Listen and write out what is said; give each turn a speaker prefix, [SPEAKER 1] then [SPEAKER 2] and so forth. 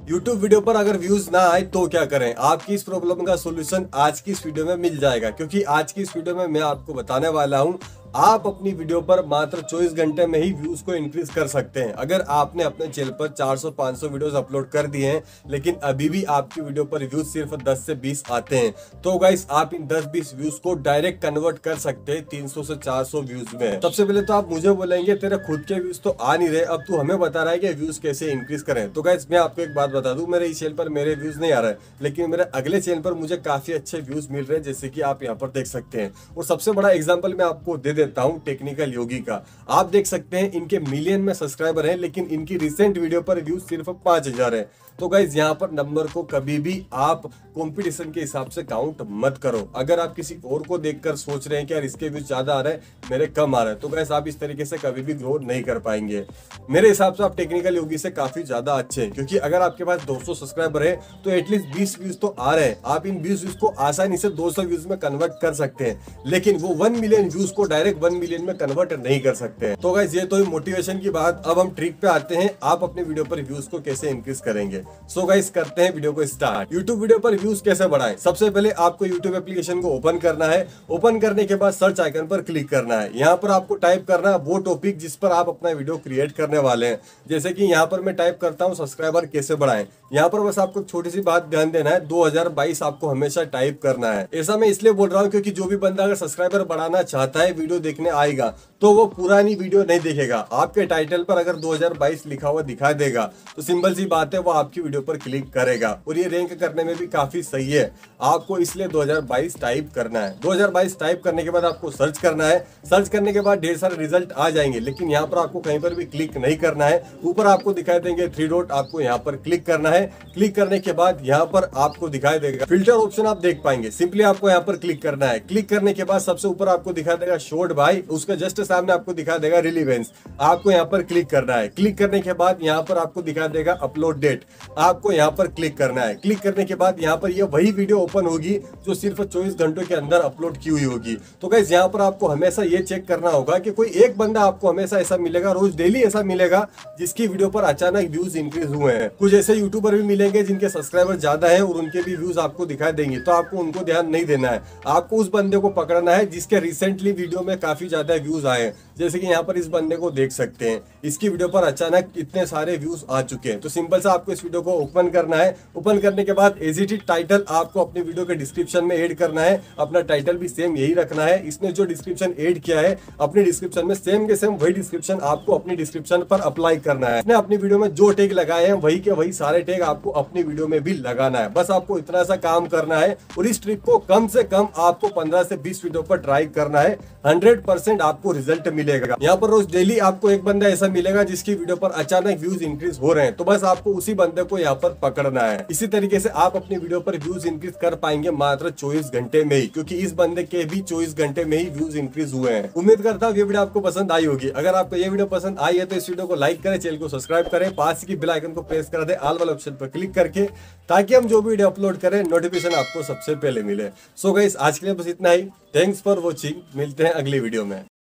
[SPEAKER 1] YouTube video पर अगर views ना आए तो क्या करें? आपकी इस प्रॉब्लम का सॉल्यूशन आज की इस वीडियो में मिल जाएगा, क्योंकि आज की इस वीडियो में मैं आपको बताने वाला हूं आप अपनी वीडियो पर मात्र 24 घंटे में ही व्यूज को इंक्रीज कर सकते हैं। अगर आपने अपने चैनल पर 400-500 वीडियोस अपलोड कर दिए हैं लेकिन अभी भी आपकी वीडियो पर व्यूज सिर्फ 10 से 20 आते हैं, तो गाइस आप इन 10-20 व्यूज को डायरेक्ट कन्वर्ट कर सकते हैं 300 से 400 व्यूज में। सबसे पहले तो आप मुझे बोलेंगे तेरे खुद के व्यूज तो आ नहीं रहे, अब तू हमें बता रहा है कि व्यूज कैसे इंक्रीज करें। तो गाइस मैं आपको एक बात बता दूं, मेरे इस चैनल पर मेरे व्यूज नहीं आ रहे, लेकिन मेरे अगले चैनल पर मुझे काफी अच्छे व्यूज मिल रहे हैं, जैसे कि आप यहाँ पर देख सकते हैं। और सबसे बड़ा एग्जाम्पल मैं आपको दे देता हूँ टेक्निकल योगी का। आप देख सकते हैं इनके मिलियन में सब्सक्राइबर हैं, लेकिन इनकी रिसेंट वीडियो पर व्यूज सिर्फ 5000 है। तो गाइज यहाँ पर नंबर को कभी भी आप कंपटीशन के हिसाब से काउंट मत करो। अगर आप किसी और को देखकर सोच रहे हैं कि यार इसके व्यूज ज्यादा आ रहे हैं, मेरे कम आ रहे हैं, तो गाइज आप इस तरीके से कभी भी ग्रो नहीं कर पाएंगे। मेरे हिसाब से आप टेक्निकल योगी से काफी ज्यादा अच्छे हैं, क्योंकि अगर आपके पास 200 सब्सक्राइबर है तो एटलीस्ट 20 व्यूज तो आ रहे हैं। आप इन 20 व्यूज को आसानी से 200 व्यूज में कन्वर्ट कर सकते हैं, लेकिन वो 1 मिलियन व्यूज को डायरेक्ट 1 मिलियन में कन्वर्ट नहीं कर सकते हैं। तो गाइज ये तो मोटिवेशन की बात। अब हम ट्रिक पे आते हैं, आप अपने वीडियो पर व्यूज को कैसे इंक्रीज करेंगे। सो गाइज करते हैं वीडियो को स्टार्ट। यूट्यूब वीडियो पर व्यूज कैसे बढ़ाएं? सबसे पहले आपको यूट्यूब एप्लीकेशन को ओपन करना है। ओपन करने के बाद सर्च आइकन पर क्लिक करना है। यहाँ पर आपको टाइप करना है वो टॉपिक जिस पर आप अपना वीडियो क्रिएट करने वाले हैं। जैसे कि यहाँ पर मैं टाइप करता हूँ सब्सक्राइबर कैसे बढ़ाएं। यहाँ पर बस आपको छोटी सी बात ध्यान देना है, 2022 आपको हमेशा टाइप करना है। ऐसा मैं इसलिए बोल रहा हूँ क्योंकि जो भी बंदा अगर सब्सक्राइबर बढ़ाना चाहता है, वीडियो देखने आएगा, तो वो पुरानी वीडियो नहीं देखेगा। आपके टाइटल पर अगर 2022 लिखा हुआ दिखा देगा तो सिंपल सी बात है वो आपकी वीडियो पर क्लिक करेगा, और ये रैंक करने में भी काफी सही है। आपको इसलिए 2022 टाइप करना है। 2022 टाइप करने के बाद आपको सर्च करना है। सर्च करने के बाद ढेर सारे रिजल्ट आ जाएंगे, लेकिन यहाँ पर आपको कहीं पर भी क्लिक नहीं करना है। ऊपर आपको दिखाई देंगे 3 डॉट, आपको यहाँ पर क्लिक करना है। क्लिक करने के बाद यहाँ पर आपको दिखाई देगा फिल्टर ऑप्शन, आप देख पाएंगे। सिंपली आपको यहाँ पर क्लिक करना है। क्लिक करने के बाद सबसे ऊपर आपको दिखा देगा शॉर्ट भाई, उसका जस्ट सामने आपको दिखा देगा रिलीवेंस, आपको यहाँ पर क्लिक करना है। क्लिक करने के बाद यहाँ पर आपको दिखा देगा अपलोड डेट, आपको यहाँ पर क्लिक करना है। क्लिक करने के बाद यहाँ पर ये वही वीडियो ओपन होगी जो सिर्फ 24 घंटों के अंदर अपलोड की हुई होगी। तो गाइस यहाँ पर आपको हमेशा ये चेक करना होगा कि कोई एक बंदा आपको हमेशा ऐसा मिलेगा, रोज डेली ऐसा मिलेगा, जिसकी वीडियो पर अचानक व्यूज इंक्रीज हुए हैं। कुछ ऐसे यूट्यूबर भी मिलेंगे जिनके सब्सक्राइबर ज्यादा है और उनके भी व्यूज आपको दिखाई देंगे, तो आपको उनको ध्यान नहीं देना है। आपको उस बंदे को पकड़ना है जिसके रिसेंटली वीडियो में काफी ज्यादा व्यूज आए हैं। जैसे कि यहाँ पर इस बंदे को देख सकते हैं, इसकी वीडियो पर अचानक इतने सारे व्यूज आ चुके हैं। तो सिंपल सा आपको इस वीडियो को ओपन करना है। ओपन करने के बाद एज इट इज टाइटल आपको अपनी वीडियो के डिस्क्रिप्शन में ऐड करना है। अपना टाइटल भी सेम यही रखना है। इसने जो डिस्क्रिप्शन ऐड किया है अपनी डिस्क्रिप्शन में सेम के सेम वही डिस्क्रिप्शन आपको अपनी डिस्क्रिप्शन पर अप्लाई करना है। इसने अपनी वीडियो में जो टैग लगाए हैं वही के वही सारे टैग आपको अपनी वीडियो में भी लगाना है। बस आपको इतना सा काम करना है, और इस ट्रिक को कम से कम आपको 15 से 20 वीडियो पर ट्राई करना है। 100% आपको रिजल्ट मिलेगा। यहाँ पर रोज डेली आपको एक बंदा ऐसा मिलेगा जिसकी वीडियो पर अचानक व्यूज इंक्रीज हो रहे हैं, तो बस आपको उसी बंदे को यहाँ पर पकड़ना है। इसी तरीके से आप अपनी वीडियो पर व्यूज इंक्रीज कर पाएंगे मात्र 24 घंटे में ही, क्योंकि इस बंदे के भी 24 घंटे में ही व्यूज इंक्रीज हुए हैं। उम्मीद करता हूँ ये वीडियो आपको पसंद आई होगी। अगर आपको ये वीडियो पसंद आई है तो इस वीडियो को लाइक करें, चैनल को सब्सक्राइब करें, पास की बेल आइकन को प्रेस कर दे ऑल वाले ऑप्शन पर क्लिक करके, ताकि हम जो भी वीडियो अपलोड करें नोटिफिकेशन आपको सबसे पहले मिले। सो गाइस आज के लिए बस इतना ही। थैंक्स फॉर वॉचिंग, मिलते हैं अगली वीडियो में।